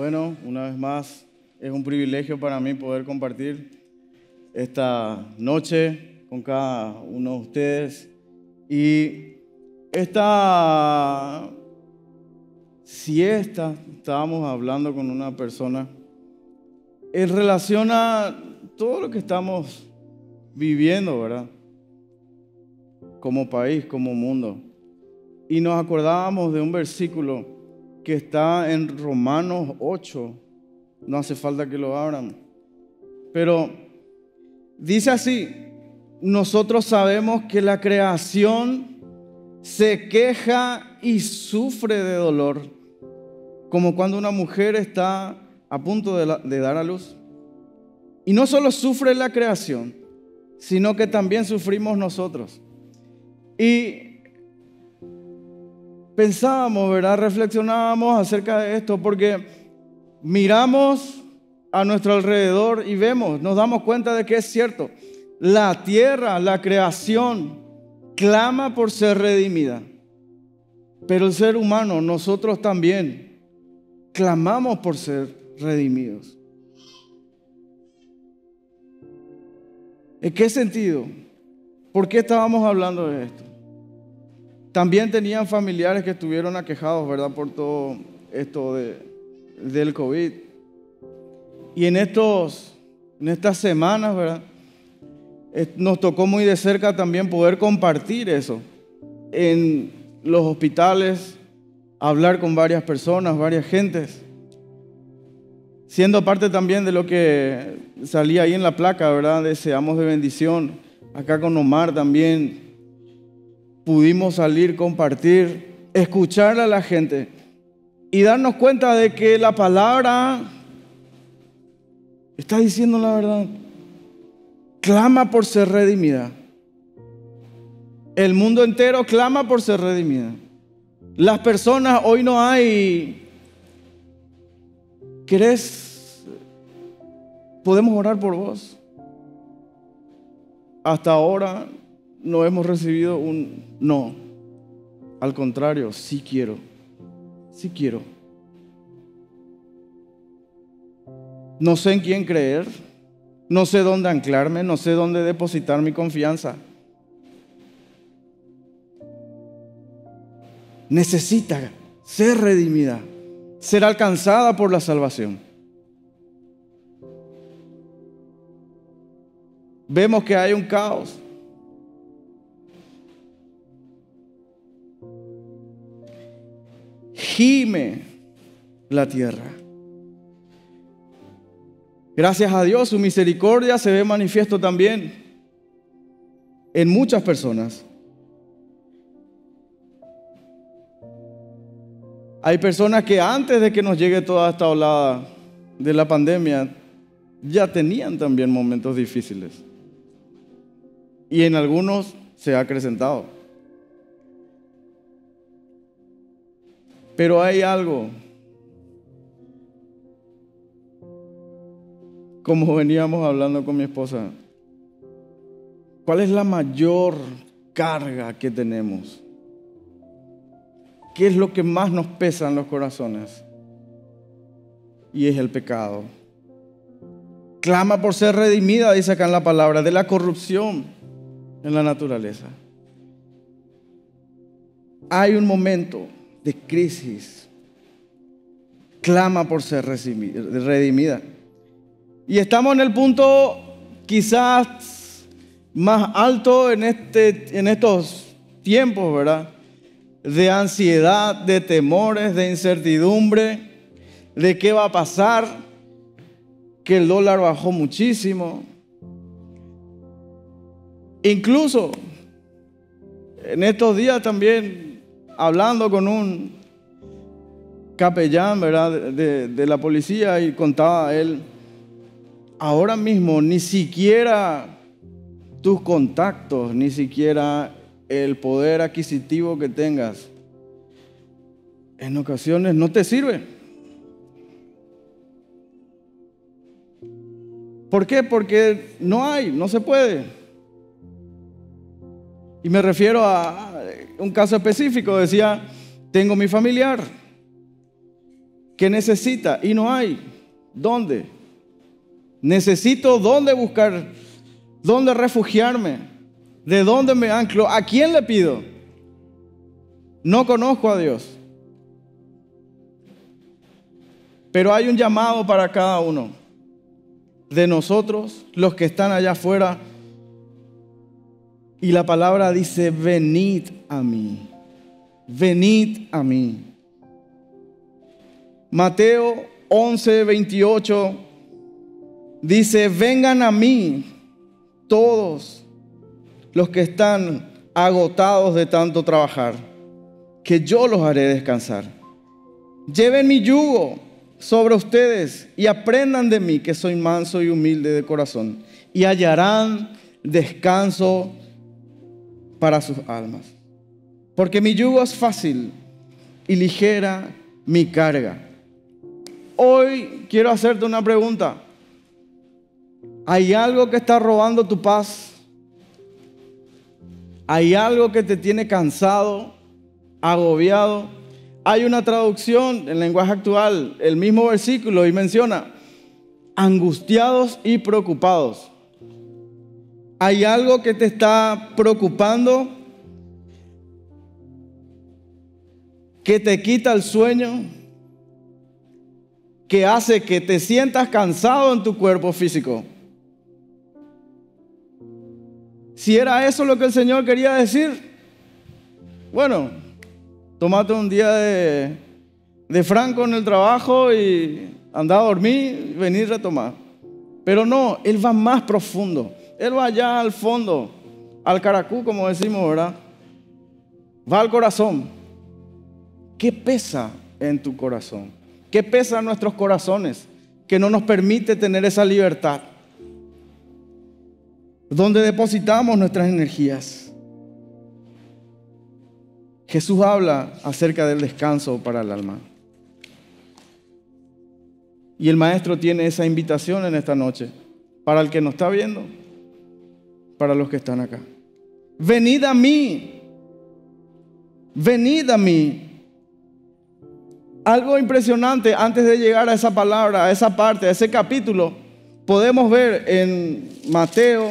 Bueno, una vez más, es un privilegio para mí poder compartir esta noche con cada uno de ustedes. Y esta siesta, estábamos hablando con una persona en relación a todo lo que estamos viviendo, ¿verdad? Como país, como mundo. Y nos acordábamos de un versículo que está en Romanos 8. No hace falta que lo abran. Pero dice así: nosotros sabemos que la creación se queja y sufre de dolor, como cuando una mujer está a punto de dar a luz. Y no solo sufre la creación, sino que también sufrimos nosotros. Y pensábamos, ¿verdad? Reflexionábamos acerca de esto, porque miramos a nuestro alrededor y vemos, nos damos cuenta de que es cierto. La tierra, la creación, clama por ser redimida. Pero el ser humano, nosotros también, clamamos por ser redimidos. ¿En qué sentido? ¿Por qué estábamos hablando de esto? También tenían familiares que estuvieron aquejados, ¿verdad? Por todo esto del COVID. Y en estas semanas, ¿verdad? Nos tocó muy de cerca también poder compartir eso en los hospitales, hablar con varias personas, varias gentes, siendo parte también de lo que salía ahí en la placa, ¿verdad? Deseamos de bendición. Acá con Omar también pudimos salir, compartir, escuchar a la gente y darnos cuenta de que la palabra está diciendo la verdad. Clama por ser redimida. El mundo entero clama por ser redimida. Las personas, hoy no hay. ¿Querés? Podemos orar por vos. Hasta ahora no hemos recibido un no. Al contrario, sí quiero. Sí quiero. No sé en quién creer. No sé dónde anclarme. No sé dónde depositar mi confianza. Necesita ser redimida, ser alcanzada por la salvación. Vemos que hay un caos. Gime la tierra. Gracias a Dios, su misericordia se ve manifiesto también en muchas personas. Hay personas que antes de que nos llegue toda esta olada de la pandemia ya tenían también momentos difíciles. Y en algunos se ha acrecentado. Pero hay algo, como veníamos hablando con mi esposa, ¿cuál es la mayor carga que tenemos? ¿Qué es lo que más nos pesa en los corazones? Y es el pecado. Clama por ser redimida, dice acá en la palabra, de la corrupción en la naturaleza. Hay un momento de crisis. Clama por ser redimida. Y estamos en el punto quizás más alto en estos tiempos, ¿verdad? De ansiedad, de temores, de incertidumbre, de qué va a pasar, que el dólar bajó muchísimo. Incluso en estos días también, hablando con un capellán, ¿verdad? de la policía, y contaba él, ahora mismo ni siquiera tus contactos, ni siquiera el poder adquisitivo que tengas, en ocasiones no te sirve. ¿Por qué? Porque no se puede. Y me refiero a un caso específico. Decía, tengo mi familiar que necesita y no hay. ¿Dónde? Necesito dónde buscar, dónde refugiarme, de dónde me anclo, a quién le pido. No conozco a Dios. Pero hay un llamado para cada uno de nosotros, los que están allá afuera. Y la palabra dice, venid a mí. Venid a mí. Mateo 11:28 dice, vengan a mí todos los que están agotados de tanto trabajar, que yo los haré descansar. Lleven mi yugo sobre ustedes y aprendan de mí, que soy manso y humilde de corazón, y hallarán descanso para sus almas. Porque mi yugo es fácil y ligera mi carga. Hoy quiero hacerte una pregunta. ¿Hay algo que está robando tu paz? ¿Hay algo que te tiene cansado, agobiado? Hay una traducción en lenguaje actual, el mismo versículo, y menciona angustiados y preocupados. ¿Hay algo que te está preocupando, que te quita el sueño, que hace que te sientas cansado en tu cuerpo físico? Si era eso lo que el Señor quería decir, bueno, tómate un día de franco en el trabajo y anda a dormir y venir a retomar. Pero no, Él va más profundo. Él va allá al fondo, al caracú, como decimos, ¿verdad? Va al corazón. ¿Qué pesa en tu corazón? ¿Qué pesa en nuestros corazones que no nos permite tener esa libertad? ¿Dónde depositamos nuestras energías? Jesús habla acerca del descanso para el alma. Y el Maestro tiene esa invitación en esta noche, para el que nos está viendo, para los que están acá. Venid a mí. Venid a mí. Algo impresionante antes de llegar a esa palabra, a esa parte, a ese capítulo, podemos ver en Mateo,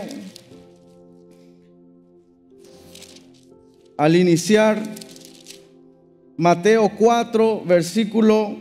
al iniciar, Mateo 4, versículo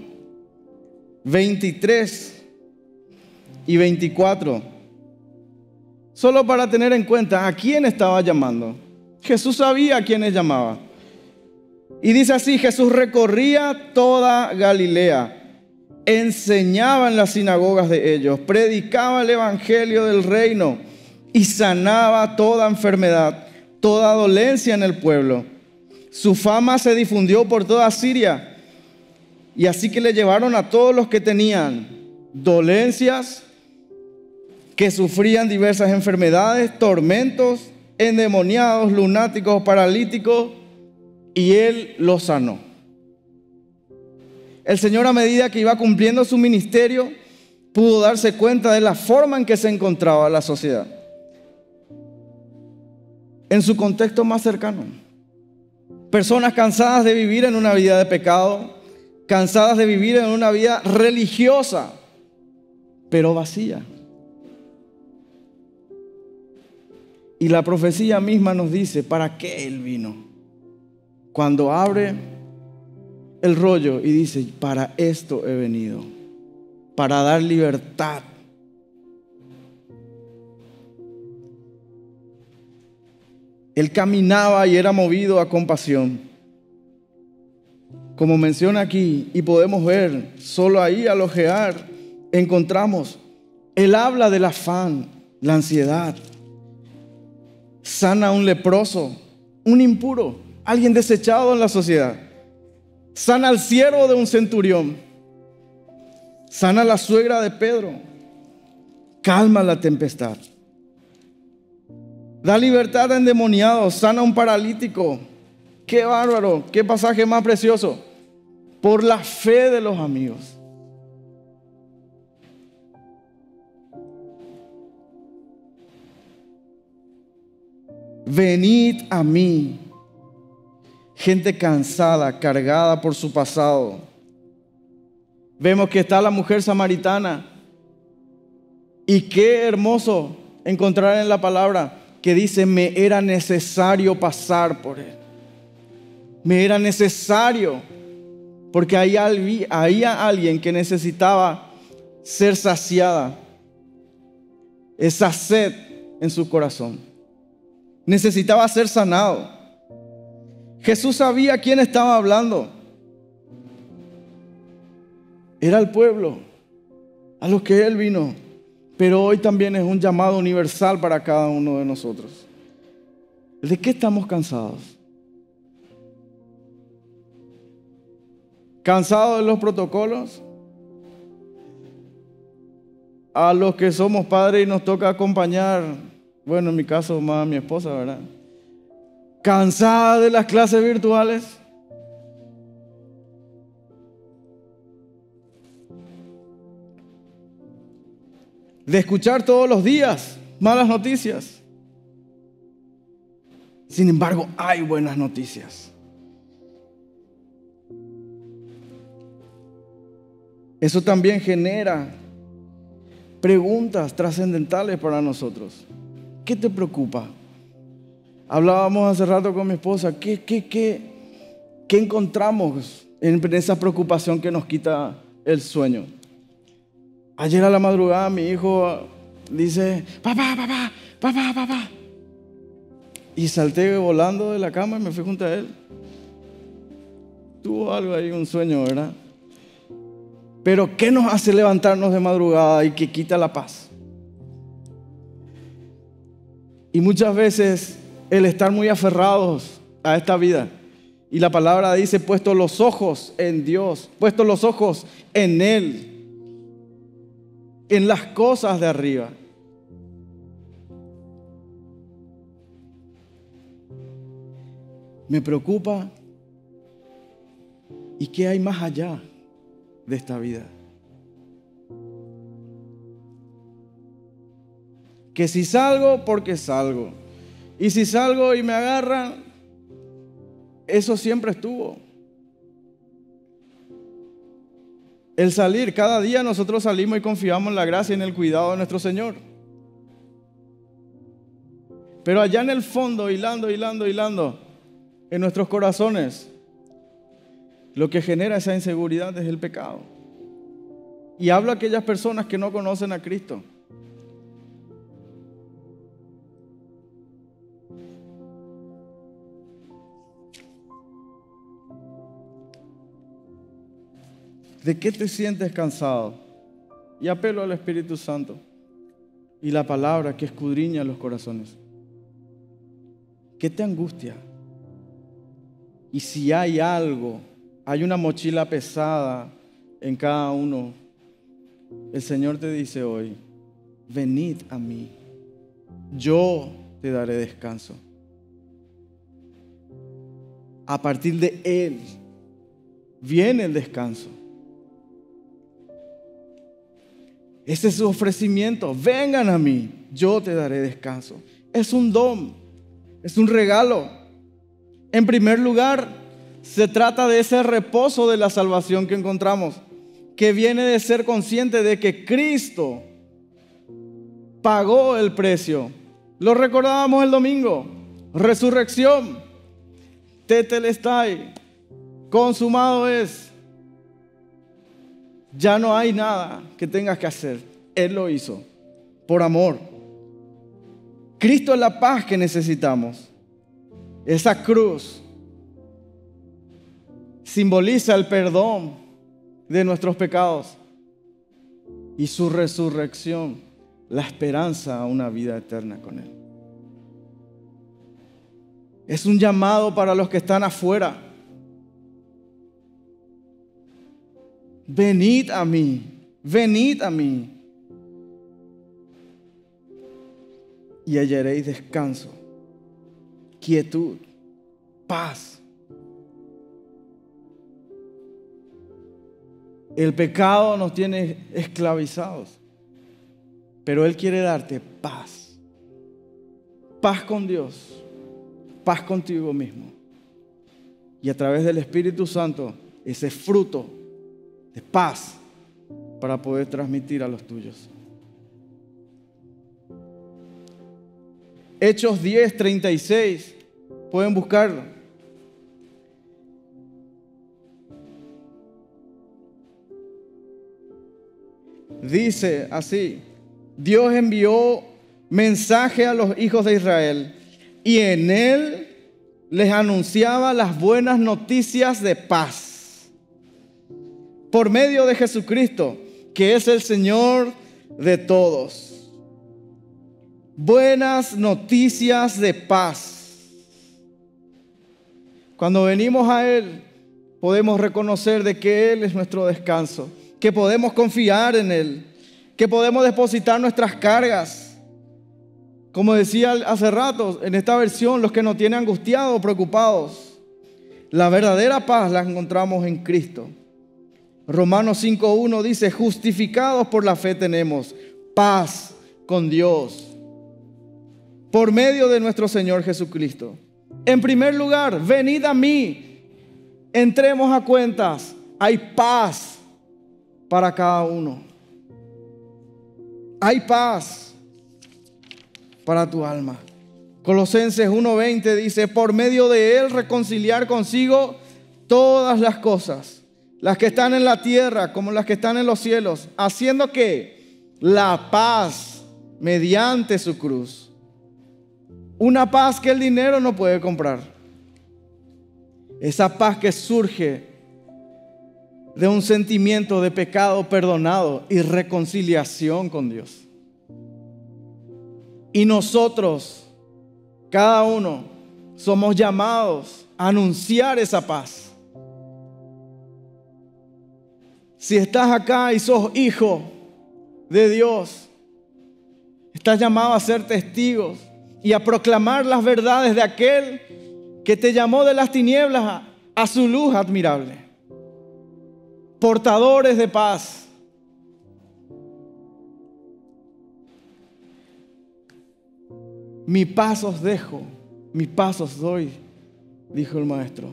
23 y 24. Solo para tener en cuenta a quién estaba llamando. Jesús sabía a quiénes llamaba. Y dice así, Jesús recorría toda Galilea, enseñaba en las sinagogas de ellos, predicaba el evangelio del reino y sanaba toda enfermedad, toda dolencia en el pueblo. Su fama se difundió por toda Siria, y así que le llevaron a todos los que tenían dolencias, que sufrían diversas enfermedades, tormentos, endemoniados, lunáticos, paralíticos, y Él los sanó. El Señor, a medida que iba cumpliendo su ministerio, pudo darse cuenta de la forma en que se encontraba la sociedad en su contexto más cercano. Personas cansadas de vivir en una vida de pecado, cansadas de vivir en una vida religiosa, pero vacía. Y la profecía misma nos dice para qué Él vino. Cuando abre el rollo y dice, para esto he venido, para dar libertad. Él caminaba y era movido a compasión. Como menciona aquí, y podemos ver, solo ahí al ojear, encontramos, Él habla del afán, la ansiedad. Sana a un leproso, un impuro, alguien desechado en la sociedad. Sana al siervo de un centurión. Sana a la suegra de Pedro. Calma la tempestad. Da libertad a endemoniados. Sana a un paralítico. ¡Qué bárbaro! ¡Qué pasaje más precioso! Por la fe de los amigos. Venid a mí, gente cansada, cargada por su pasado. Vemos que está la mujer samaritana. Y qué hermoso encontrar en la palabra que dice, me era necesario pasar por él. Me era necesario, porque había alguien que necesitaba ser saciada, esa sed en su corazón. Necesitaba ser sanado. Jesús sabía quién estaba hablando. Era el pueblo a los que Él vino. Pero hoy también es un llamado universal para cada uno de nosotros. ¿De qué estamos cansados? ¿Cansados de los protocolos? A los que somos padres y nos toca acompañar, bueno, en mi caso más a mi esposa, ¿verdad? ¿Cansada de las clases virtuales? De escuchar todos los días malas noticias. Sin embargo, hay buenas noticias. Eso también genera preguntas trascendentales para nosotros. ¿Qué te preocupa? Hablábamos hace rato con mi esposa. ¿Qué encontramos en esa preocupación que nos quita el sueño? Ayer a la madrugada mi hijo dice, papá. Y salté volando de la cama y me fui junto a él. Tuvo algo ahí, un sueño, ¿verdad? Pero ¿qué nos hace levantarnos de madrugada y que quita la paz? Y muchas veces el estar muy aferrados a esta vida. Y la palabra dice, puesto los ojos en Dios, puesto los ojos en Él, en las cosas de arriba. Me preocupa. ¿Y qué hay más allá de esta vida? Que si salgo, porque salgo. Y si salgo y me agarran, eso siempre estuvo. El salir, cada día nosotros salimos y confiamos en la gracia y en el cuidado de nuestro Señor. Pero allá en el fondo, hilando, en nuestros corazones, lo que genera esa inseguridad es el pecado. Y hablo a aquellas personas que no conocen a Cristo. ¿De qué te sientes cansado? Y apelo al Espíritu Santo y la palabra que escudriña los corazones. ¿Qué te angustia? Y si hay algo, hay una mochila pesada en cada uno, el Señor te dice hoy, venid a mí, yo te daré descanso. A partir de Él viene el descanso. Ese es su ofrecimiento. Vengan a mí, yo te daré descanso. Es un don, es un regalo. En primer lugar, se trata de ese reposo de la salvación que encontramos, que viene de ser consciente de que Cristo pagó el precio. Lo recordábamos el domingo. Resurrección. Tetelestai. Consumado es. Ya no hay nada que tengas que hacer. Él lo hizo por amor. Cristo es la paz que necesitamos. Esa cruz simboliza el perdón de nuestros pecados y su resurrección, la esperanza a una vida eterna con Él. Es un llamado para los que están afuera. Venid a mí, venid a mí y hallaréis descanso, quietud, paz. El pecado nos tiene esclavizados, pero Él quiere darte paz. Paz con Dios, paz contigo mismo. Y a través del Espíritu Santo, ese fruto de paz para poder transmitir a los tuyos. Hechos 10:36, pueden buscarlo. Dice así: Dios envió mensaje a los hijos de Israel y en él les anunciaba las buenas noticias de paz por medio de Jesucristo, que es el Señor de todos. Buenas noticias de paz. Cuando venimos a Él, podemos reconocer de que Él es nuestro descanso, que podemos confiar en Él, que podemos depositar nuestras cargas. Como decía hace rato, en esta versión, los que nos tienen angustiados o preocupados, la verdadera paz la encontramos en Cristo. Romanos 5:1 dice: justificados por la fe tenemos paz con Dios por medio de nuestro Señor Jesucristo. En primer lugar, venid a mí, entremos a cuentas, hay paz para cada uno. Hay paz para tu alma. Colosenses 1:20 dice: por medio de Él reconciliar consigo todas las cosas, las que están en la tierra como las que están en los cielos, haciendo que la paz mediante su cruz. Una paz que el dinero no puede comprar. Esa paz que surge de un sentimiento de pecado perdonado y reconciliación con Dios. Y nosotros, cada uno, somos llamados a anunciar esa paz. Si estás acá y sos hijo de Dios, estás llamado a ser testigos y a proclamar las verdades de aquel que te llamó de las tinieblas a su luz admirable. Portadores de paz. Mi paz os dejo, mi paz os doy, dijo el maestro.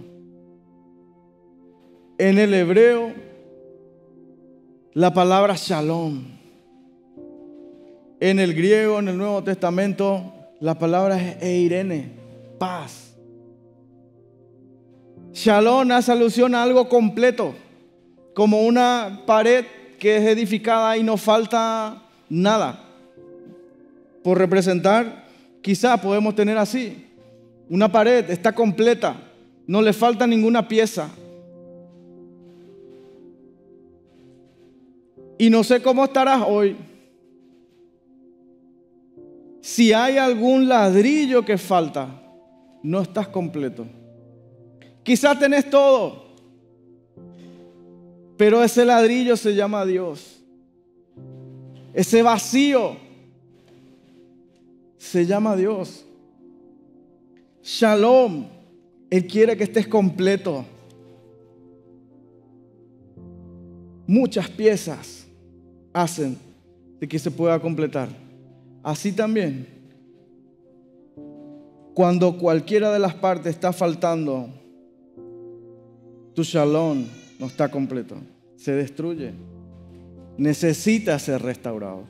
En el hebreo, la palabra shalom. En el griego, en el Nuevo Testamento, la palabra es eirene, paz. Shalom hace alusión a algo completo, como una pared que es edificada y no falta nada. Por representar, quizá podemos tener así, una pared está completa, no le falta ninguna pieza. Y no sé cómo estarás hoy. Si hay algún ladrillo que falta, no estás completo. Quizás tenés todo, pero ese ladrillo se llama Dios. Ese vacío se llama Dios. Shalom. Él quiere que estés completo. Muchas piezas hacen de que se pueda completar. Así también, cuando cualquiera de las partes está faltando, tu shalom no está completo, se destruye, necesita ser restaurado.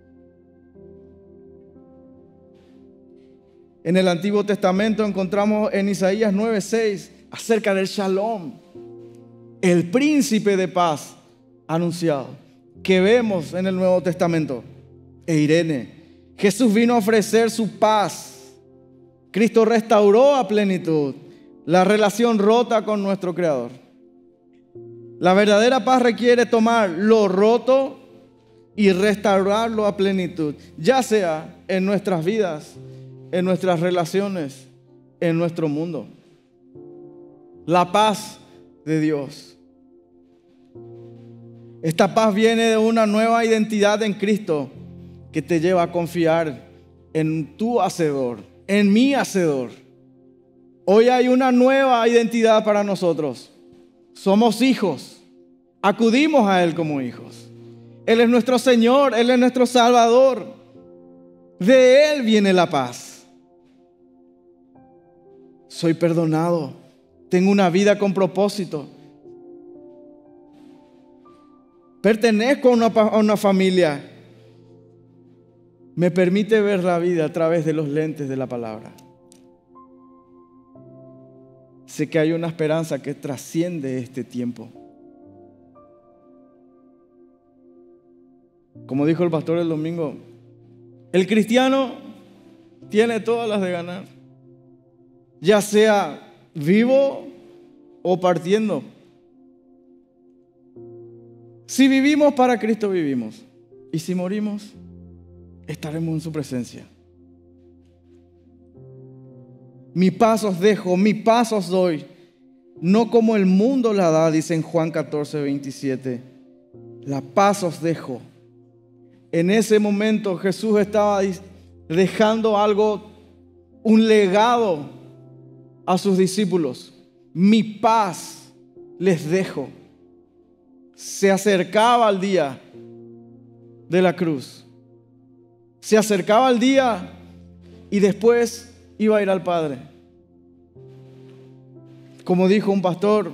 En el Antiguo Testamento encontramos en Isaías 9:6 acerca del shalom, el príncipe de paz anunciado, que vemos en el Nuevo Testamento. Eirene, Jesús vino a ofrecer su paz. Cristo restauró a plenitud la relación rota con nuestro Creador. La verdadera paz requiere tomar lo roto y restaurarlo a plenitud, ya sea en nuestras vidas, en nuestras relaciones, en nuestro mundo. La paz de Dios. Esta paz viene de una nueva identidad en Cristo que te lleva a confiar en tu Hacedor, en mi Hacedor. Hoy hay una nueva identidad para nosotros. Somos hijos. Acudimos a Él como hijos. Él es nuestro Señor, Él es nuestro Salvador. De Él viene la paz. Soy perdonado. Tengo una vida con propósito. pertenezco a una familia. Me permite ver la vida a través de los lentes de la palabra. Sé que hay una esperanza que trasciende este tiempo. Como dijo el pastor el domingo, el cristiano tiene todas las de ganar, ya sea vivo o partiendo. Si vivimos, para Cristo vivimos. Y si morimos, estaremos en su presencia. Mi paz os dejo, mi paz os doy, no como el mundo la da, dice en Juan 14:27. La paz os dejo. En ese momento Jesús estaba dejando algo, un legado a sus discípulos. Mi paz les dejo. Se acercaba el día de la cruz. Se acercaba el día y después iba a ir al Padre. Como dijo un pastor,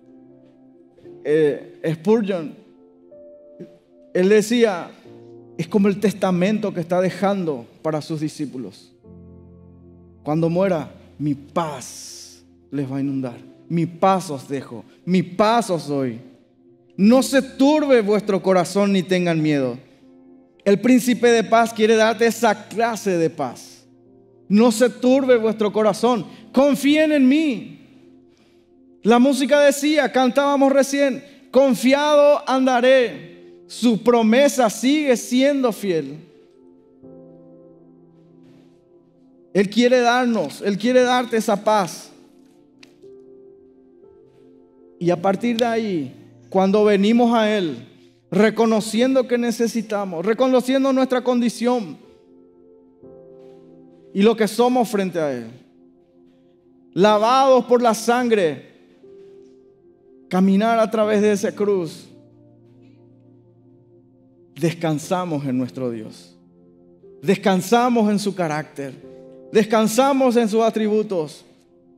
Spurgeon, él decía, es como el testamento que está dejando para sus discípulos. Cuando muera, mi paz les va a inundar. Mi paz os dejo, mi paz os doy. No se turbe vuestro corazón ni tengan miedo. El príncipe de paz quiere darte esa clase de paz. No se turbe vuestro corazón. Confíen en mí. La música decía, cantábamos recién, confiado andaré. Su promesa sigue siendo fiel. Él quiere darte esa paz. Y a partir de ahí, cuando venimos a Él, reconociendo que necesitamos, reconociendo nuestra condición y lo que somos frente a Él, lavados por la sangre, caminar a través de esa cruz, descansamos en nuestro Dios, descansamos en su carácter, descansamos en sus atributos.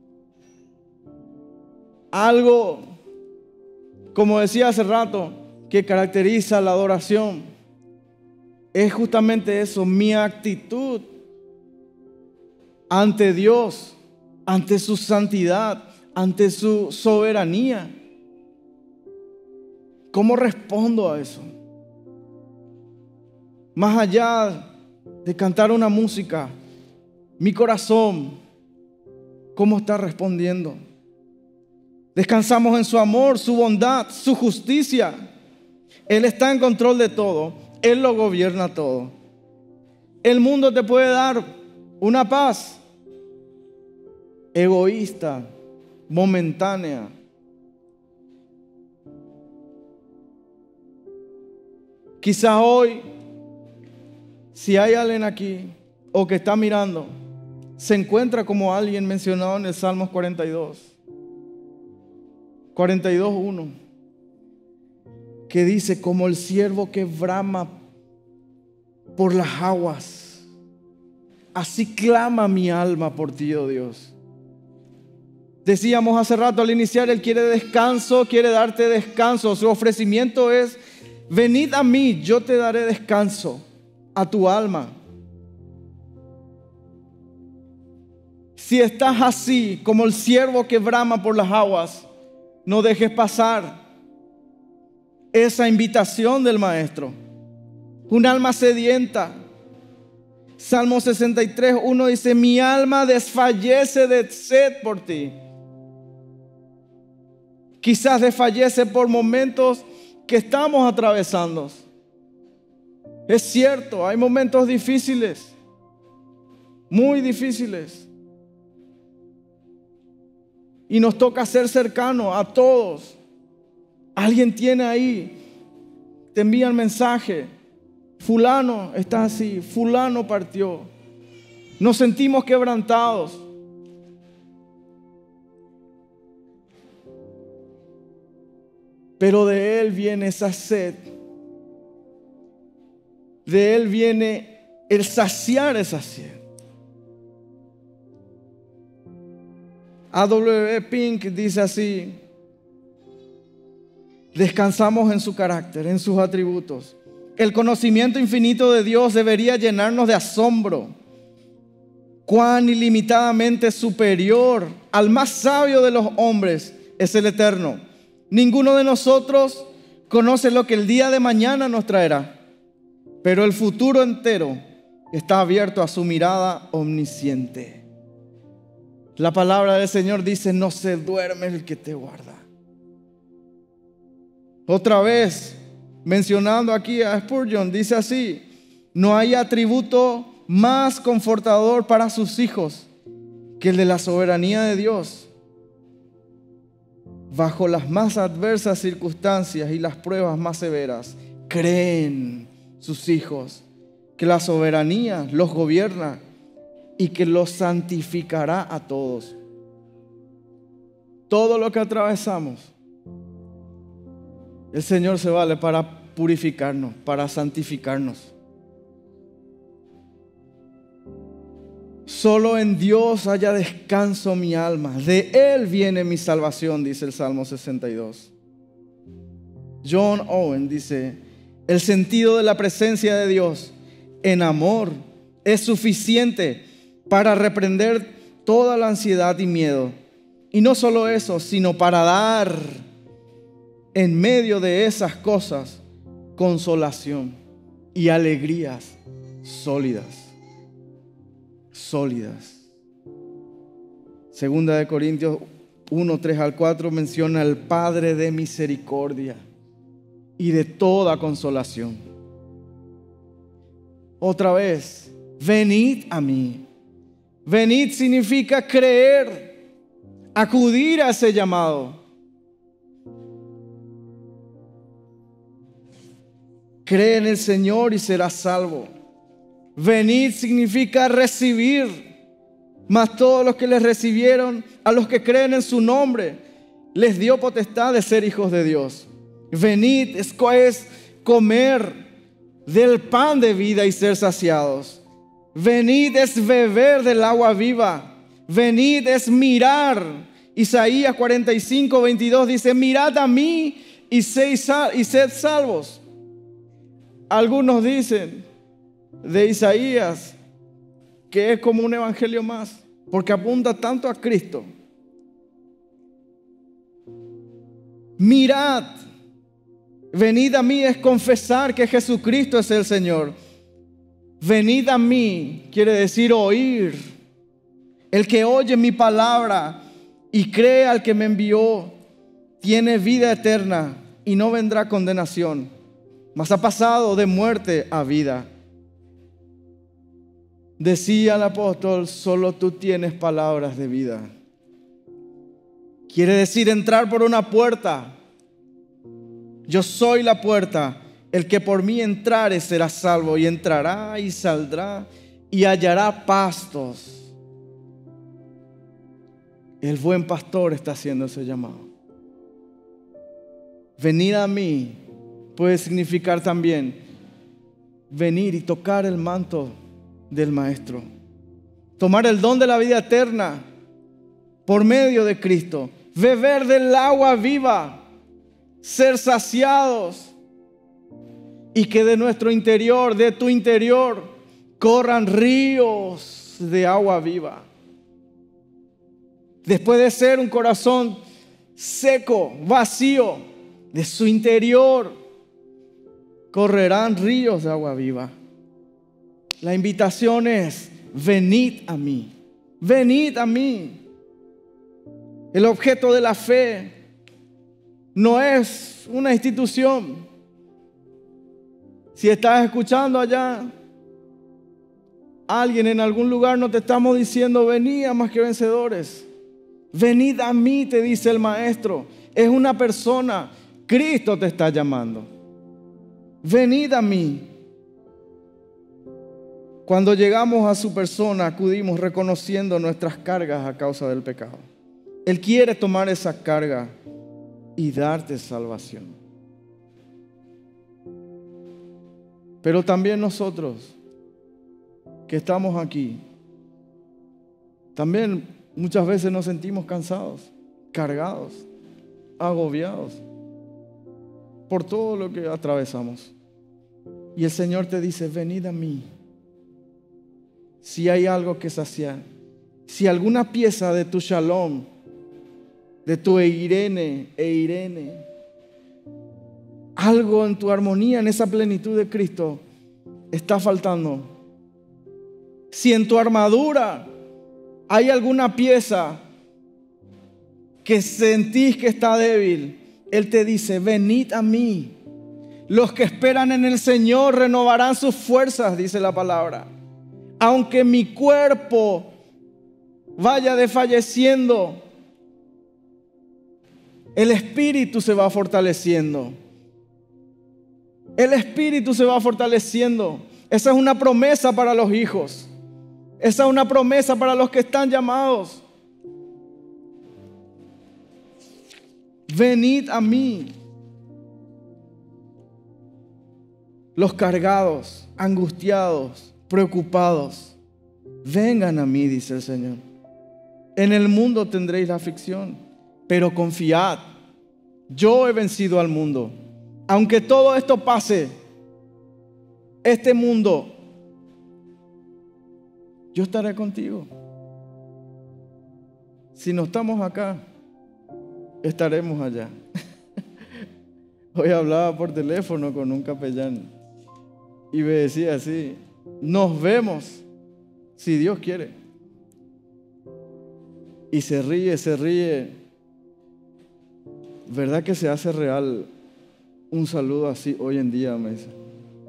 Algo, como decía hace rato, que caracteriza la adoración es justamente eso, mi actitud ante Dios, ante su santidad, ante su soberanía. ¿Cómo respondo a eso? Más allá de cantar una música, mi corazón, ¿cómo está respondiendo? Descansamos en su amor, su bondad, su justicia. Él está en control de todo. Él lo gobierna todo. El mundo te puede dar una paz egoísta, momentánea. Quizás hoy, si hay alguien aquí o que está mirando, se encuentra como alguien mencionado en el Salmos 42:1, que dice, como el ciervo que brama por las aguas, así clama mi alma por ti, oh Dios. Decíamos hace rato al iniciar, Él quiere descanso, quiere darte descanso. Su ofrecimiento es, venid a mí, yo te daré descanso a tu alma. Si estás así, como el ciervo que brama por las aguas, no dejes pasar esa invitación del Maestro. Un alma sedienta. Salmo 63:1 dice, mi alma desfallece de sed por ti. Quizás desfallece por momentos que estamos atravesando. Es cierto, hay momentos difíciles, muy difíciles. Y nos toca ser cercanos a todos. Alguien tiene ahí, te envía el mensaje, fulano está así, fulano partió. Nos sentimos quebrantados. Pero de Él viene esa sed. De Él viene el saciar esa sed. A.W. Pink dice así: Descansamos en su carácter, en sus atributos. El conocimiento infinito de Dios debería llenarnos de asombro. Cuán ilimitadamente superior al más sabio de los hombres es el Eterno. Ninguno de nosotros conoce lo que el día de mañana nos traerá, pero el futuro entero está abierto a su mirada omnisciente. La palabra del Señor dice: no se duerme el que te guarda. Otra vez, mencionando aquí a Spurgeon, dice así: no hay atributo más confortador para sus hijos que el de la soberanía de Dios. Bajo las más adversas circunstancias y las pruebas más severas, creen sus hijos que la soberanía los gobierna y que los santificará a todos. Todo lo que atravesamos, el Señor se vale para purificarnos, para santificarnos. Solo en Dios haya descanso mi alma. De Él viene mi salvación, dice el Salmo 62. John Owen dice: el sentido de la presencia de Dios en amor es suficiente para reprender toda la ansiedad y miedo. Y no solo eso, sino para dar en medio de esas cosas consolación y alegrías sólidas. Segunda de Corintios 1, 3 al 4 menciona al Padre de misericordia y de toda consolación. Otra vez, venid a mí. Venid significa creer, acudir a ese llamado. Cree en el Señor y serás salvo. Venid significa recibir, mas todos los que les recibieron, a los que creen en su nombre, les dio potestad de ser hijos de Dios. Venid es comer del pan de vida y ser saciados. Venid es beber del agua viva. Venid es mirar. Isaías 45, 22 dice: mirad a mí y sed salvos. Algunos dicen de Isaías que es como un evangelio más, porque apunta tanto a Cristo. Mirad, venid a mí es confesar que Jesucristo es el Señor. Venid a mí quiere decir oír. El que oye mi palabra y cree al que me envió tiene vida eterna y no vendrá condenación, mas ha pasado de muerte a vida. Decía el apóstol: solo tú tienes palabras de vida. Quiere decir entrar por una puerta. Yo soy la puerta. El que por mí entrare será salvo, y entrará y saldrá y hallará pastos. El buen pastor está haciendo ese llamado. Venir a mí puede significar también venir y tocar el manto del Maestro, tomar el don de la vida eterna por medio de Cristo, beber del agua viva, ser saciados, y que de nuestro interior, de tu interior, corran ríos de agua viva. Después de ser un corazón seco, vacío, de su interior correrán ríos de agua viva. La invitación es: venid a mí, venid a mí. El objeto de la fe no es una institución. Si estás escuchando allá, alguien en algún lugar, no te estamos diciendo venid a Más que Vencedores. Venid a mí, te dice el Maestro. Es una persona. Cristo te está llamando. Venid a mí. Cuando llegamos a su persona, acudimos reconociendo nuestras cargas a causa del pecado. Él quiere tomar esa carga y darte salvación. Pero también nosotros que estamos aquí, también muchas veces nos sentimos cansados, cargados, agobiados. por todo lo que atravesamos. Y el Señor te dice, venid a mí. Si hay algo que saciar, si alguna pieza de tu shalom, de tu Irene, algo en tu armonía, en esa plenitud de Cristo, está faltando. Si en tu armadura hay alguna pieza que sentís que está débil, Él te dice, venid a mí. Los que esperan en el Señor renovarán sus fuerzas, dice la palabra. Aunque mi cuerpo vaya desfalleciendo, el espíritu se va fortaleciendo. El espíritu se va fortaleciendo. Esa es una promesa para los hijos. Esa es una promesa para los que están llamados. Venid a mí. Los cargados, angustiados, preocupados, vengan a mí, dice el Señor. En el mundo tendréis la aflicción, pero confiad, yo he vencido al mundo. Aunque todo esto pase, este mundo, yo estaré contigo. Si no estamos acá, estaremos allá. Hoy hablaba por teléfono con un capellán y me decía así, nos vemos si Dios quiere. Y se ríe. ¿Verdad que se hace real un saludo así hoy en día? Me dice.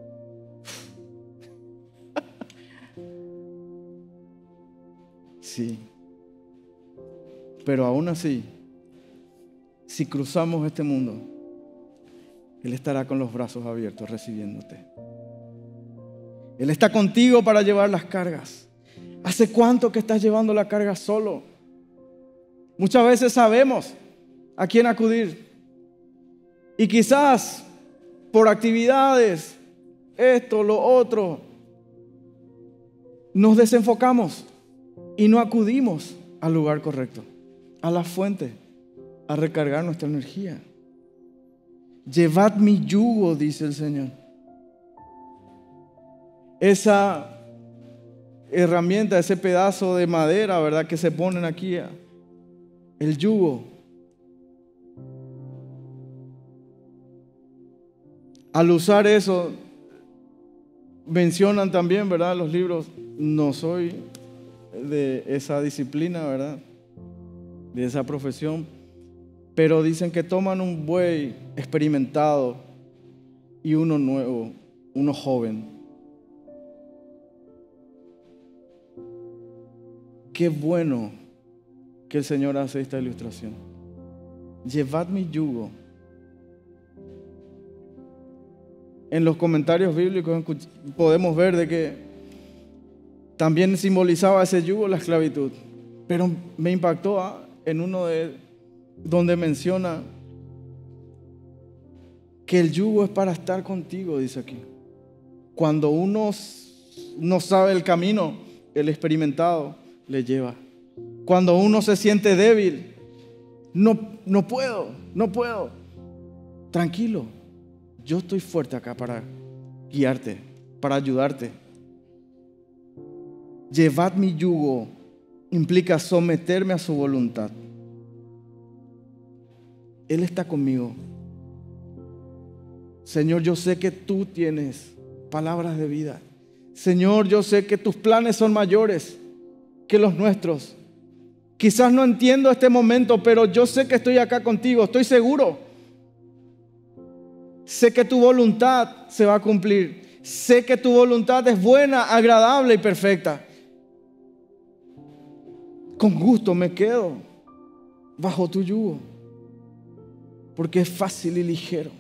Sí. Pero aún así, si cruzamos este mundo, Él estará con los brazos abiertos recibiéndote. Él está contigo para llevar las cargas. ¿Hace cuánto que estás llevando la carga solo? Muchas veces sabemos a quién acudir. Y quizás por actividades, esto, lo otro, nos desenfocamos y no acudimos al lugar correcto, a la fuente, a recargar nuestra energía. Llevad mi yugo, dice el Señor. Esa herramienta, ese pedazo de madera, ¿verdad?, que se ponen aquí, el yugo. Al usar eso, mencionan también, ¿verdad?, los libros, no soy de esa disciplina, ¿verdad?, de esa profesión, pero dicen que toman un buey experimentado y uno nuevo, uno joven. Qué bueno que el Señor hace esta ilustración. Llevad mi yugo. En los comentarios bíblicos podemos ver de que también simbolizaba ese yugo la esclavitud. Pero me impactó en uno donde menciona que el yugo es para estar contigo, dice aquí. Cuando uno no sabe el camino, el experimentado le lleva. Cuando uno se siente débil, no puedo. Tranquilo, yo estoy fuerte acá para guiarte, para ayudarte. Llevad mi yugo implica someterme a su voluntad. Él está conmigo. Señor, yo sé que tú tienes palabras de vida. Señor, yo sé que tus planes son mayores que los nuestros. Quizás no entiendo este momento, pero yo sé que estoy acá contigo, estoy seguro. Sé que tu voluntad se va a cumplir. Sé que tu voluntad es buena, agradable y perfecta. Con gusto me quedo bajo tu yugo, porque es fácil y ligero.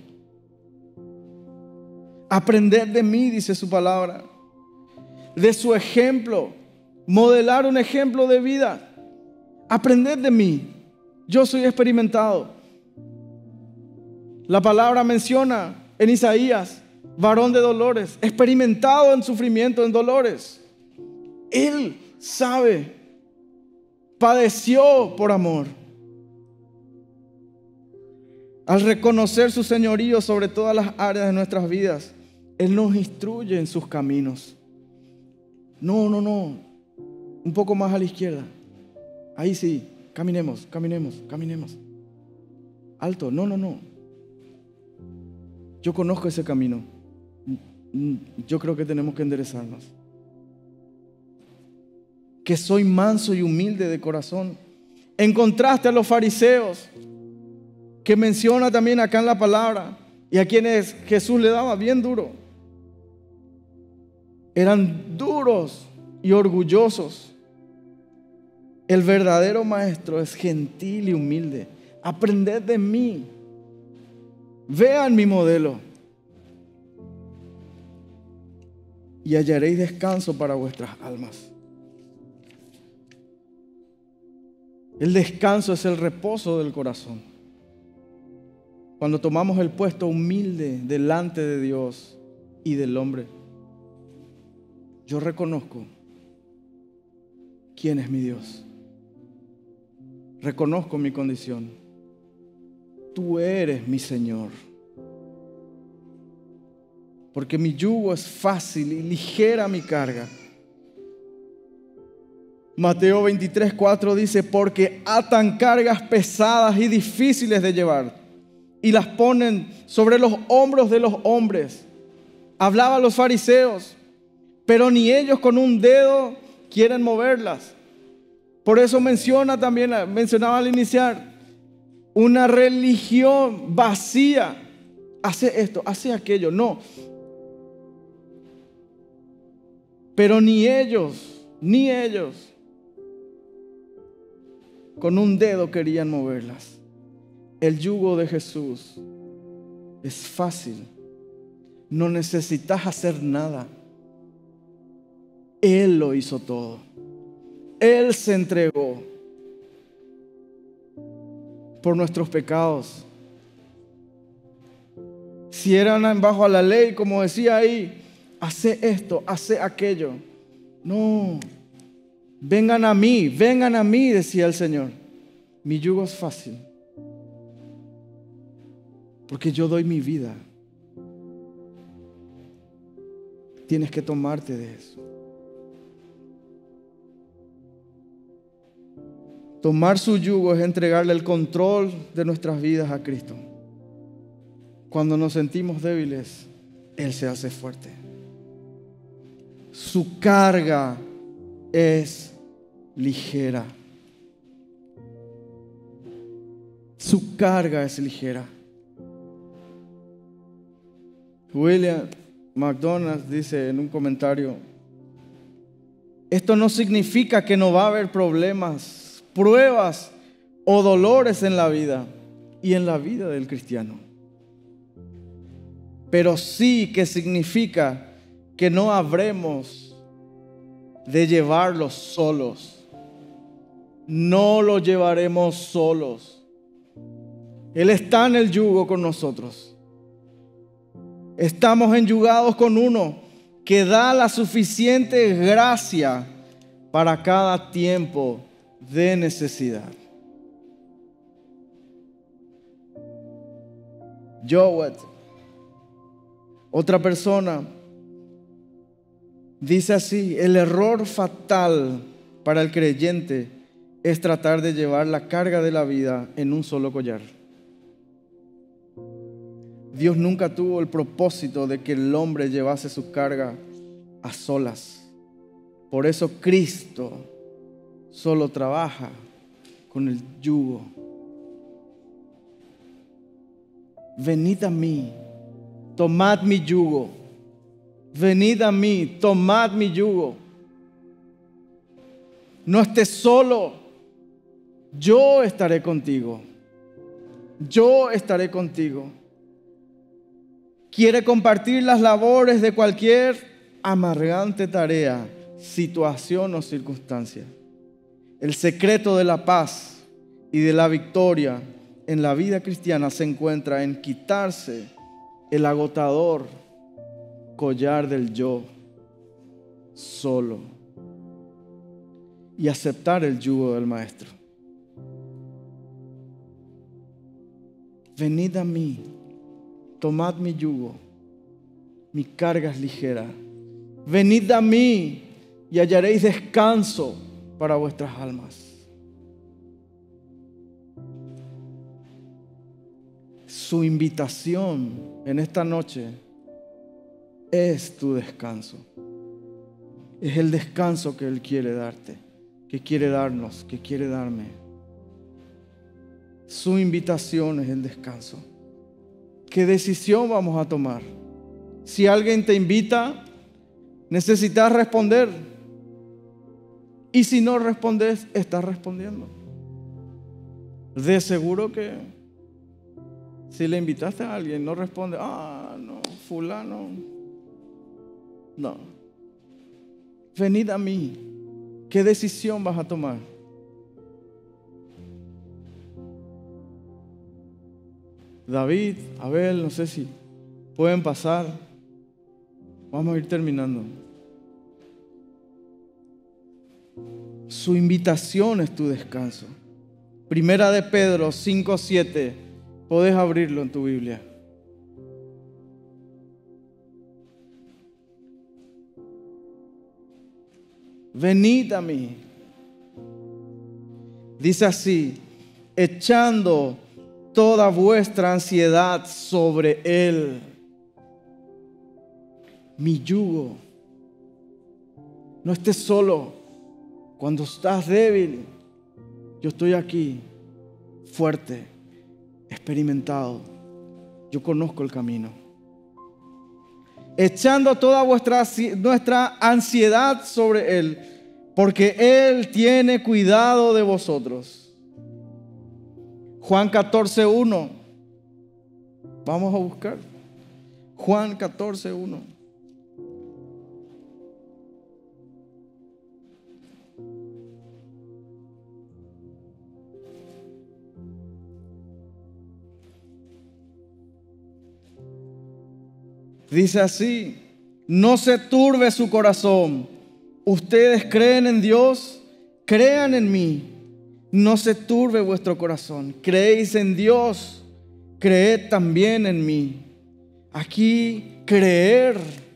Aprender de mí, dice su palabra, de su ejemplo, modelar un ejemplo de vida. Aprender de mí, yo soy experimentado. La palabra menciona en Isaías, varón de dolores, experimentado en sufrimiento, en dolores. Él sabe, padeció por amor. Al reconocer su señorío sobre todas las áreas de nuestras vidas, Él nos instruye en sus caminos. No. Un poco más a la izquierda. Ahí sí. Caminemos. Alto. No. Yo conozco ese camino. Yo creo que tenemos que enderezarnos. Que soy manso y humilde de corazón. En contraste a los fariseos, que menciona también acá en la palabra, y a quienes Jesús le daba bien duro. Eran duros y orgullosos. El verdadero maestro es gentil y humilde. Aprended de mí. Vean mi modelo. Y hallaréis descanso para vuestras almas. El descanso es el reposo del corazón. Cuando tomamos el puesto humilde delante de Dios y del hombre, yo reconozco quién es mi Dios. Reconozco mi condición. Tú eres mi Señor. Porque mi yugo es fácil y ligera mi carga. Mateo 23:4 dice, porque atan cargas pesadas y difíciles de llevar y las ponen sobre los hombros de los hombres. Hablaba a los fariseos, pero ni ellos con un dedo quieren moverlas. Por eso mencionaba al iniciar, una religión vacía. Hace esto, hace aquello. No. Pero ni ellos con un dedo querían moverlas. El yugo de Jesús es fácil. No necesitas hacer nada. Él lo hizo todo. Él se entregó por nuestros pecados. Si eran bajo a la ley, como decía ahí, hace esto, hace aquello. No. Vengan a mí, decía el Señor. Mi yugo es fácil. Porque yo doy mi vida. Tienes que tomarte de eso. Tomar su yugo es entregarle el control de nuestras vidas a Cristo. Cuando nos sentimos débiles, Él se hace fuerte. Su carga es ligera. Su carga es ligera. William McDonald dice en un comentario, esto no significa que no va a haber problemas, pruebas o dolores en la vida y en la vida del cristiano. Pero sí que significa que no habremos de llevarlos solos. No lo llevaremos solos. Él está en el yugo con nosotros. Estamos enyugados con uno que da la suficiente gracia para cada tiempo de necesidad. Jowett, otra persona, dice así: el error fatal para el creyente es tratar de llevar la carga de la vida en un solo collar. Dios nunca tuvo el propósito de que el hombre llevase su carga a solas. Por eso Cristo solo trabaja con el yugo. Venid a mí, tomad mi yugo. Venid a mí, tomad mi yugo. No estés solo. Yo estaré contigo. Yo estaré contigo. Quiere compartir las labores de cualquier amargante tarea, situación o circunstancia. El secreto de la paz y de la victoria en la vida cristiana se encuentra en quitarse el agotador collar del yo solo y aceptar el yugo del Maestro. venid a mí, tomad mi yugo, mi carga es ligera. Venid a mí y hallaréis descanso para vuestras almas. Su invitación en esta noche es tu descanso. Es el descanso que Él quiere darte, que quiere darnos, que quiere darme. Su invitación es el descanso. ¿Qué decisión vamos a tomar? Si alguien te invita, necesitas responder. Y si no respondes, estás respondiendo. De seguro que si le invitaste a alguien, no responde, no, fulano. No. Venid a mí. ¿Qué decisión vas a tomar? David, Abel, no sé si pueden pasar. Vamos a ir terminando. Su invitación es tu descanso. Primera de Pedro 5:7. Podés abrirlo en tu Biblia. Venid a mí. Dice así: echando toda vuestra ansiedad sobre Él. Mi yugo. No estés solo. Cuando estás débil, yo estoy aquí, fuerte, experimentado. Yo conozco el camino. Echando toda nuestra ansiedad sobre Él, porque Él tiene cuidado de vosotros. Juan 14:1. Vamos a buscar. Juan 14:1. Dice así: no se turbe su corazón. Ustedes creen en Dios, crean en mí. No se turbe vuestro corazón. Creéis en Dios, creed también en mí. Aquí creer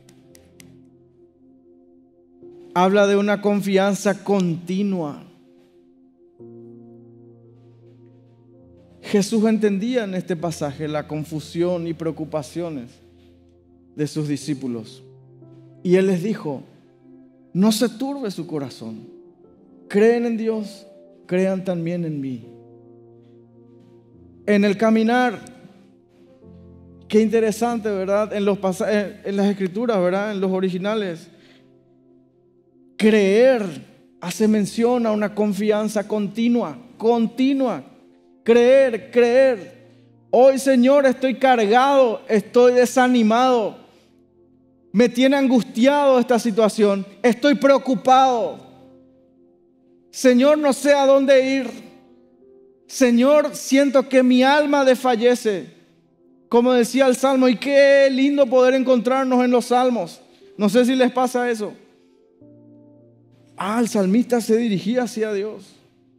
habla de una confianza continua. Jesús entendía en este pasaje la confusión y preocupaciones de sus discípulos. Y Él les dijo: no se turbe su corazón. Creen en Dios, crean también en mí. En el caminar, qué interesante, ¿verdad? En las escrituras, ¿verdad? En los originales, creer hace mención a una confianza continua. Creer. Hoy, Señor, estoy cargado, estoy desanimado. Me tiene angustiado esta situación. Estoy preocupado. Señor, no sé a dónde ir. Señor, siento que mi alma desfallece. Como decía el Salmo, y qué lindo poder encontrarnos en los Salmos. No sé si les pasa eso. El salmista se dirigía hacia Dios.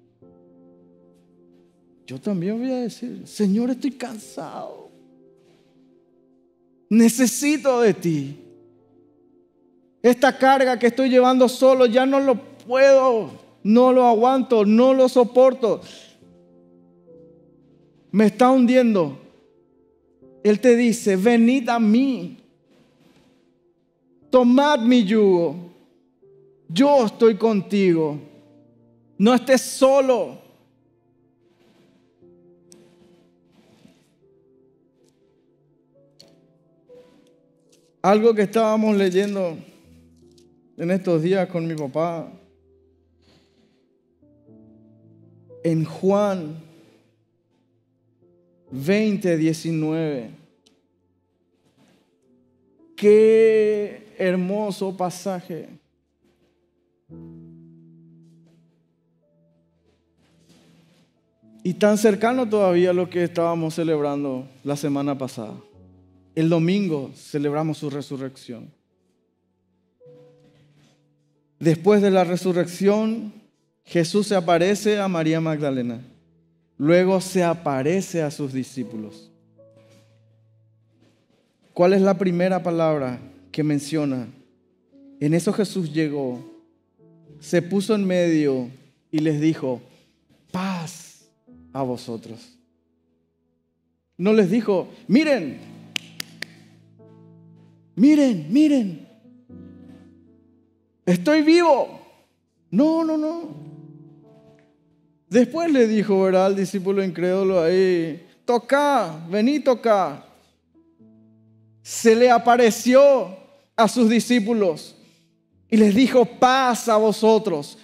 Yo también voy a decir: Señor, estoy cansado. Necesito de ti. Esta carga que estoy llevando solo ya no lo puedo, no lo aguanto, no lo soporto. Me está hundiendo. Él te dice: venid a mí. Tomad mi yugo. Yo estoy contigo. No estés solo. Algo que estábamos leyendo en estos días con mi papá, en Juan 20:19. Qué hermoso pasaje. Y tan cercano todavía a lo que estábamos celebrando la semana pasada. El domingo celebramos su resurrección. Después de la resurrección, Jesús se aparece a María Magdalena. Luego se aparece a sus discípulos. ¿Cuál es la primera palabra que menciona? En eso Jesús llegó, se puso en medio y les dijo, paz a vosotros. No les dijo, miren, estoy vivo. No. Después le dijo, ¿verdad?, al discípulo incrédulo ahí, vení, toca. Se le apareció a sus discípulos y les dijo, paz a vosotros.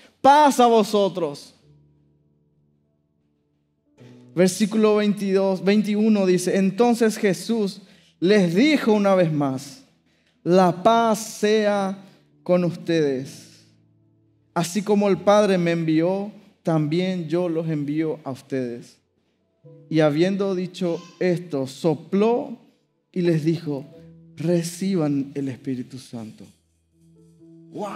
Versículo 21 dice, entonces Jesús les dijo una vez más, la paz sea con ustedes. Así como el Padre me envió, también yo los envío a ustedes. Y habiendo dicho esto, sopló y les dijo, reciban el Espíritu Santo. ¡Wow!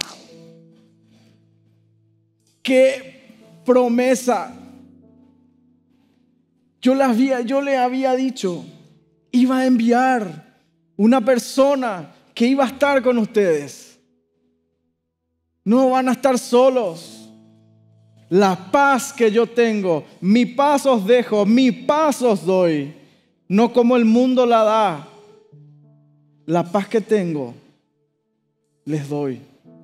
¡Qué promesa! Yo le había dicho, iba a enviar una persona que iba a estar con ustedes. No van a estar solos. La paz que yo tengo, mi paz os dejo, mi paz os doy. No como el mundo la da. La paz que tengo, les doy.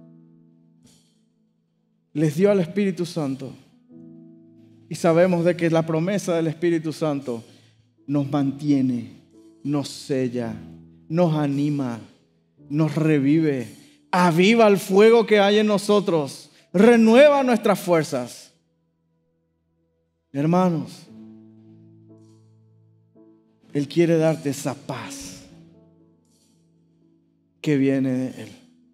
Les dio al Espíritu Santo. Y sabemos de que la promesa del Espíritu Santo nos mantiene, nos sella, nos anima, nos revive, aviva el fuego que hay en nosotros, renueva nuestras fuerzas. Hermanos, Él quiere darte esa paz que viene de Él.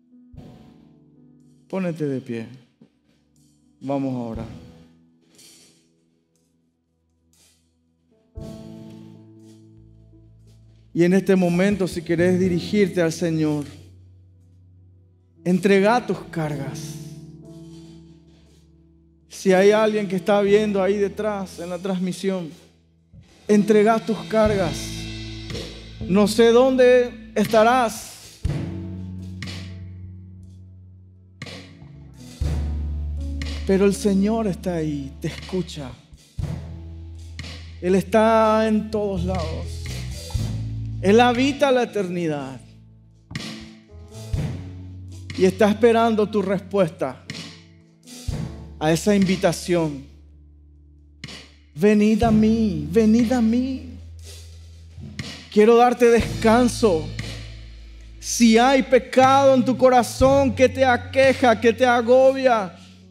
Pónete de pie. Vamos a orar. Y en este momento, si querés dirigirte al Señor, entrega tus cargas. Si hay alguien que está viendo ahí detrás en la transmisión, entrega tus cargas. No sé dónde estarás, pero el Señor está ahí, te escucha. Él está en todos lados. Él habita la eternidad y está esperando tu respuesta a esa invitación. Venid a mí, venid a mí. Quiero darte descanso. Si hay pecado en tu corazón que te aqueja, que te agobia,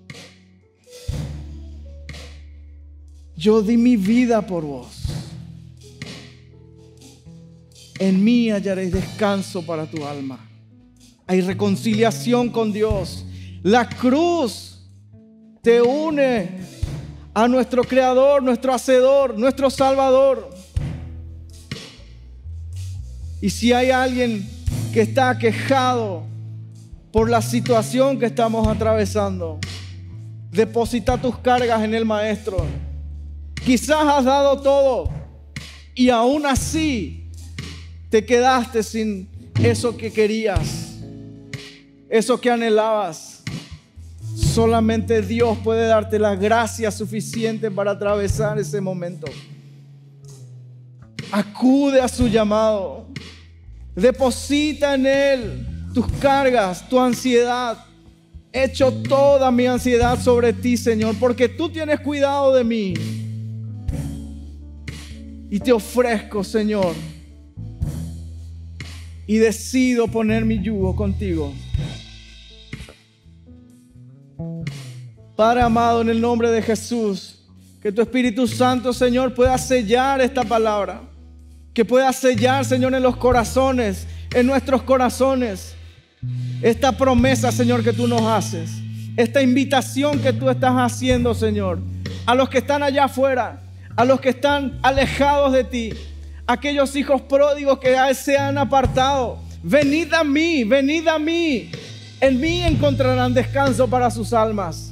yo di mi vida por vos. En mí hallaréis descanso para tu alma. Hay reconciliación con Dios. La cruz te une a nuestro Creador, nuestro Hacedor, nuestro Salvador. Y si hay alguien que está aquejado por la situación que estamos atravesando, deposita tus cargas en el Maestro. Quizás has dado todo y aún así te quedaste sin eso que querías, eso que anhelabas. Solamente Dios puede darte la gracia suficiente para atravesar ese momento. Acude a su llamado. Deposita en Él tus cargas, tu ansiedad. Echo toda mi ansiedad sobre ti, Señor, porque tú tienes cuidado de mí. Y te ofrezco, Señor, y decido poner mi yugo contigo. Padre amado, en el nombre de Jesús, que tu Espíritu Santo, Señor, pueda sellar esta palabra. Que pueda sellar, Señor, en los corazones, en nuestros corazones, esta promesa, Señor, que tú nos haces. Esta invitación que tú estás haciendo, Señor, a los que están allá afuera, a los que están alejados de ti, aquellos hijos pródigos que se han apartado. Venid a mí, venid a mí. En mí encontrarán descanso para sus almas.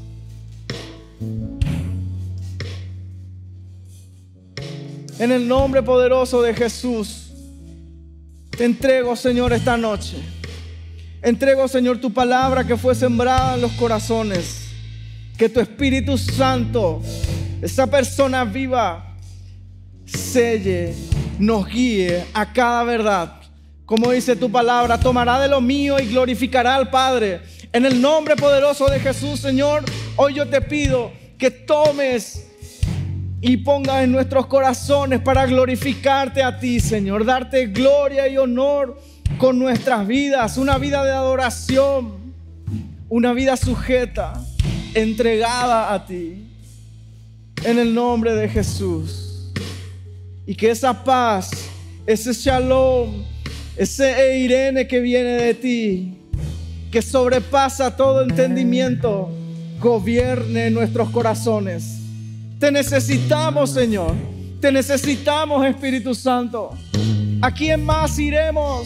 En el nombre poderoso de Jesús, Te entrego, Señor, esta noche. Entrego, Señor, tu palabra que fue sembrada en los corazones. Que tu Espíritu Santo, esa persona viva, selle, nos guíe a cada verdad. Como dice tu palabra, tomará de lo mío y glorificará al Padre. En el nombre poderoso de Jesús, Señor, hoy yo te pido que tomes y pongas en nuestros corazones para glorificarte a ti, Señor. Darte gloria y honor con nuestras vidas. Una vida de adoración. Una vida sujeta, entregada a ti. En el nombre de Jesús. Y que esa paz, ese shalom, ese eirene que viene de ti, que sobrepasa todo entendimiento, gobierne nuestros corazones. Te necesitamos, Señor. Te necesitamos, Espíritu Santo. ¿A quién más iremos?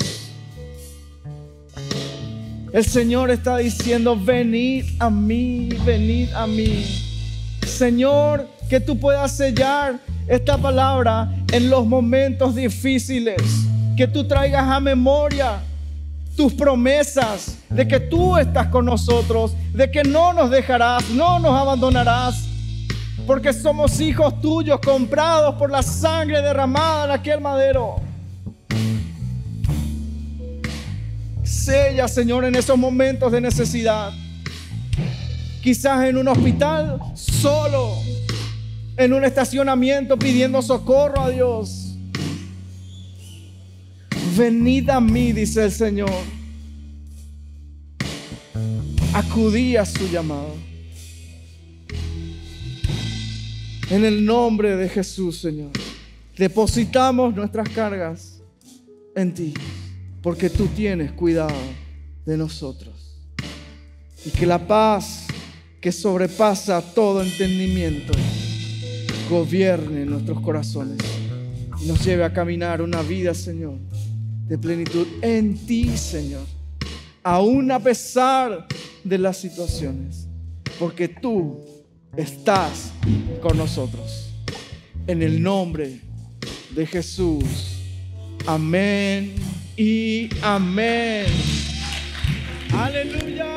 El Señor está diciendo: venid a mí, venid a mí. Señor, que tú puedas sellar esta palabra en los momentos difíciles. Que tú traigas a memoria tus promesas de que tú estás con nosotros, de que no nos dejarás, no nos abandonarás, porque somos hijos tuyos, comprados por la sangre derramada en aquel madero. Sella, Señor, en esos momentos de necesidad. Quizás en un hospital, solo, en un estacionamiento pidiendo socorro a Dios. Venid a mí, dice el Señor. Acudí a su llamado. En el nombre de Jesús, Señor, depositamos nuestras cargas en ti, porque tú tienes cuidado de nosotros. Y que la paz que sobrepasa todo entendimiento gobierne nuestros corazones y nos lleve a caminar una vida, Señor, de plenitud en ti, Señor, aún a pesar de las situaciones, porque tú estás con nosotros. En el nombre de Jesús. Amén y amén. Aleluya.